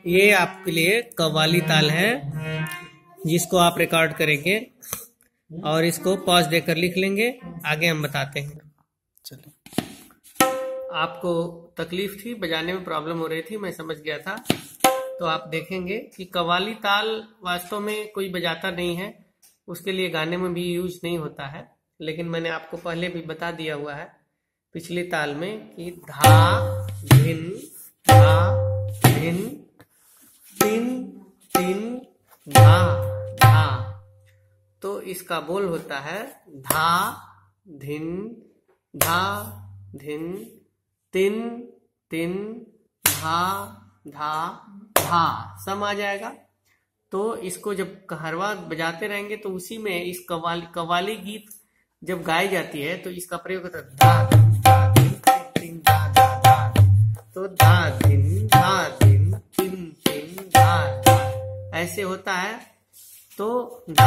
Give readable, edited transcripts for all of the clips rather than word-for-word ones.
ये आपके लिए कव्वाली ताल है जिसको आप रिकॉर्ड करेंगे और इसको पॉज देकर लिख लेंगे। आगे हम बताते हैं। चलिए, आपको तकलीफ थी, बजाने में प्रॉब्लम हो रही थी, मैं समझ गया था। तो आप देखेंगे कि कव्वाली ताल वास्तव में कोई बजाता नहीं है, उसके लिए गाने में भी यूज नहीं होता है, लेकिन मैंने आपको पहले भी बता दिया हुआ है पिछले ताल में कि धा धिन तिन तिन धा धा। तो इसका बोल होता है धा धिन तिन तिन धा धा धा। सम आ जाएगा। तो इसको जब कहरवा बजाते रहेंगे तो उसी में इस कव्वाली गीत जब गाई जाती है तो इसका प्रयोग होता है धा धिन धा धा धा। तो धा धिन तिन तिन धा धा ऐसे होता है। तो धा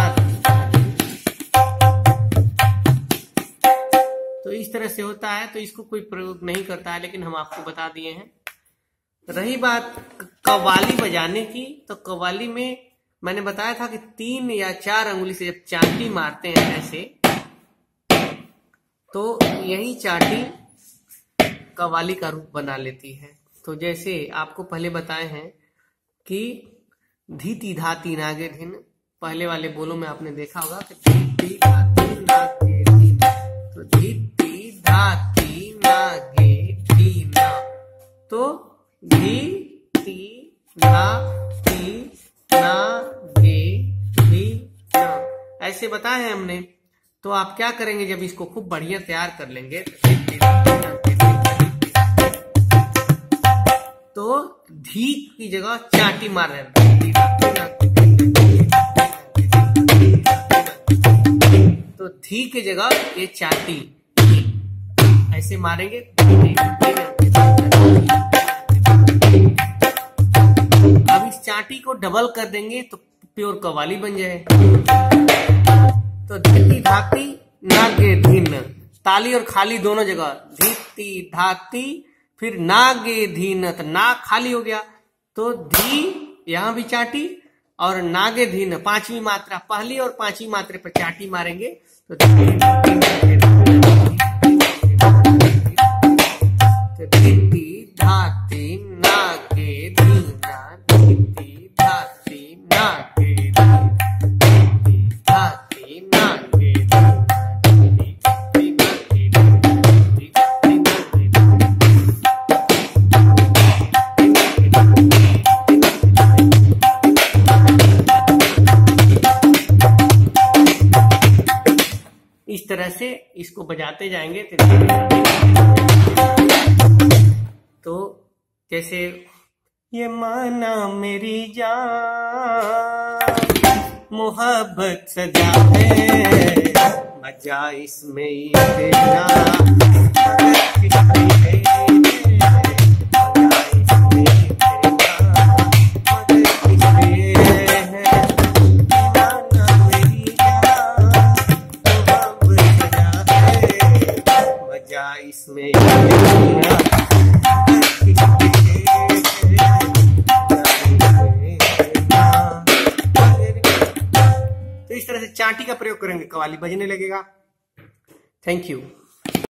तो इस तरह से होता है। तो इसको कोई प्रयोग नहीं करता है, लेकिन हम आपको बता दिए हैं। रही बात कव्वाली बजाने की, तो कव्वाली में मैंने बताया था कि 3 या 4 अंगुली से जब चाटी मारते हैं ऐसे, तो यही चाटी कव्वाली का रूप बना लेती है। तो जैसे आपको पहले बताए हैं कि धीति धाती नागे धिन, पहले वाले बोलों में आपने देखा होगा कि धीति धाती नागे धिन। तो धीति धाती नागे धिन, तो धीति धाती नागे धिन ऐसे बताए हैं हमने। तो आप क्या करेंगे, जब इसको खूब बढ़िया तैयार कर लेंगे तो धी की जगह चाटी मार रहे हैं। तो धी की जगह ये चाटी ऐसे मारेंगे। अब इस चाटी को डबल कर देंगे तो प्योर कव्वाली बन जाए। तो धीति धाती नागे धिन, ताली और खाली दोनों जगह, धीति धाती फिर नागे धिन, तो ना खाली हो गया। तो धी यहां भी चाटी और नागे धिन 5वीं मात्रा, पहली और 5वीं मात्रा पर चाटी मारेंगे। तो धीति धाती नागे धीना, धीति धाती नागे इस तरह से इसको बजाते जाएंगे। तो जैसे ये माना मेरी जान मोहब्बत सजा है, मजा इसमें तेरा इसमें। तो इस तरह से चाटी का प्रयोग करेंगे, कव्वाली बजने लगेगा। Thank you.